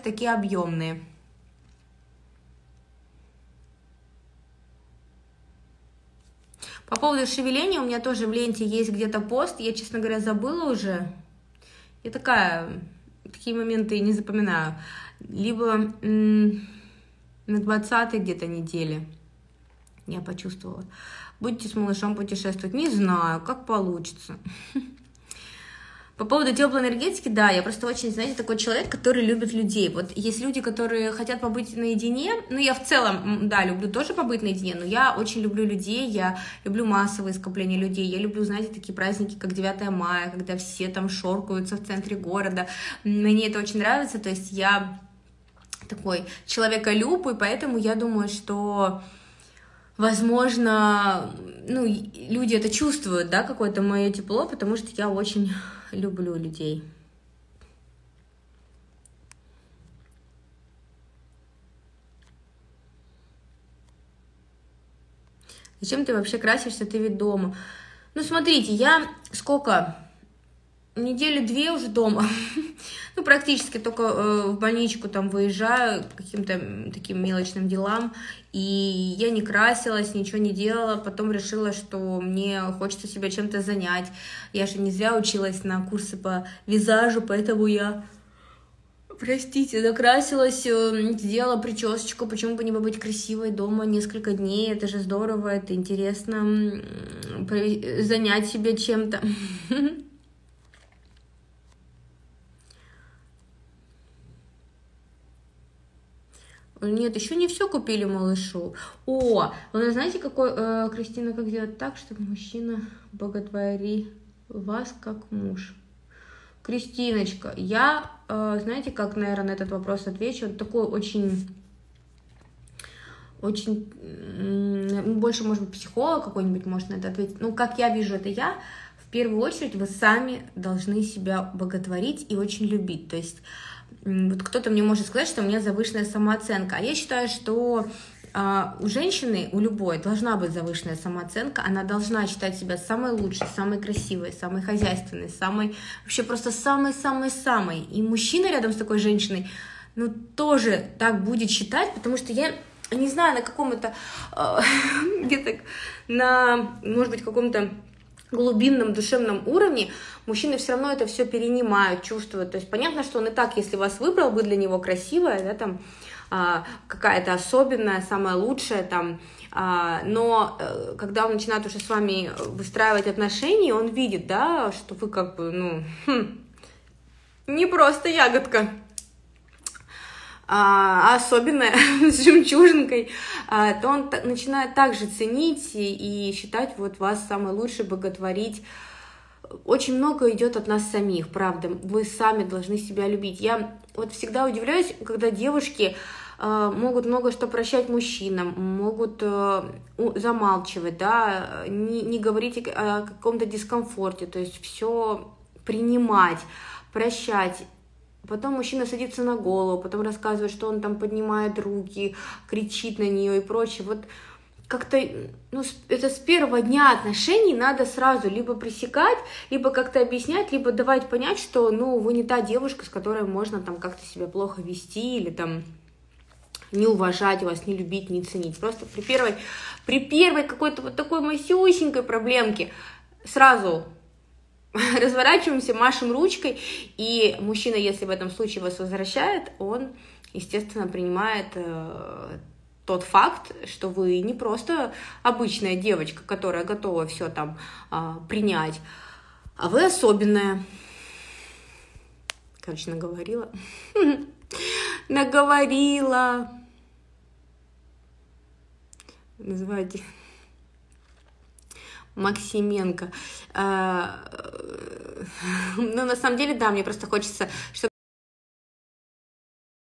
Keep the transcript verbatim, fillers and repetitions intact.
такие объемные. По поводу шевеления, у меня тоже в ленте есть где-то пост, я, честно говоря, забыла уже. Я такая, такие моменты не запоминаю. Либо м- на двадцатой где-то неделе я почувствовала. Будете с малышом путешествовать? Не знаю, как получится. По поводу теплой энергетики, да, я просто очень, знаете, такой человек, который любит людей. Вот есть люди, которые хотят побыть наедине, ну, я в целом, да, люблю тоже побыть наедине, но я очень люблю людей, я люблю массовые скопления людей, я люблю, знаете, такие праздники, как девятое мая, когда все там шоркаются в центре города, мне это очень нравится, то есть я такой человеколюб, и поэтому я думаю, что... Возможно, ну, люди это чувствуют, да, какое-то мое тепло, потому что я очень люблю людей. Зачем ты вообще красишься, ты ведь дома? Ну, смотрите, я сколько... Недели две уже дома, ну, практически только э, в больничку там выезжаю к каким-то таким мелочным делам, и я не красилась, ничего не делала, потом решила, что мне хочется себя чем-то занять, я же не зря училась на курсы по визажу, поэтому я, простите, накрасилась, сделала причесочку, почему бы не побыть красивой дома несколько дней, это же здорово, это интересно, занять себя чем-то. Нет, еще не все купили малышу. О, вы знаете, какой, э, Кристина, как сделать так, чтобы мужчина боготворил вас как муж? Кристиночка, я, э, знаете, как, наверное, на этот вопрос отвечу? Он такой очень, очень, э, больше, может быть, психолог какой-нибудь может на это ответить. Ну, как я вижу, это я. В первую очередь вы сами должны себя боготворить и очень любить. То есть вот кто-то мне может сказать, что у меня завышенная самооценка, а я считаю, что а, у женщины, у любой, должна быть завышенная самооценка, она должна считать себя самой лучшей, самой красивой, самой хозяйственной, самой, вообще просто самой-самой-самой. И мужчина рядом с такой женщиной, ну, тоже так будет считать, потому что я не знаю, на каком-то, э, где-то на, может быть, каком-то глубинном душевном уровне мужчины все равно это все перенимают, чувствуют. То есть понятно, что он и так, если вас выбрал, вы для него красивая, да, там а, какая-то особенная, самая лучшая, там, а, но а, когда он начинает уже с вами выстраивать отношения, он видит, да, что вы как бы, ну, хм, не просто ягодка, а особенная, с жемчужинкой, а, то он начинает также ценить и, и считать вот вас самой лучшей, боготворить. Очень много идет от нас самих, правда. Вы сами должны себя любить. Я вот всегда удивляюсь, когда девушки э, могут много что прощать мужчинам, могут э, замалчивать, да, не, не говорить о каком-то дискомфорте, то есть все принимать, прощать. Потом мужчина садится на голову, потом рассказывает, что он там поднимает руки, кричит на нее и прочее. Вот как-то, ну, это с первого дня отношений надо сразу либо пресекать, либо как-то объяснять, либо давать понять, что, ну, вы не та девушка, с которой можно там как-то себя плохо вести или там не уважать вас, не любить, не ценить. Просто при первой, при первой какой-то вот такой масюсенькой проблемке сразу разворачиваемся, машем ручкой, и мужчина, если в этом случае вас возвращает, он, естественно, принимает э, тот факт, что вы не просто обычная девочка, которая готова все там э, принять, а вы особенная. Короче, наговорила. Наговорила. Называйте... Максименко. Ну, на самом деле, да, мне просто хочется, чтобы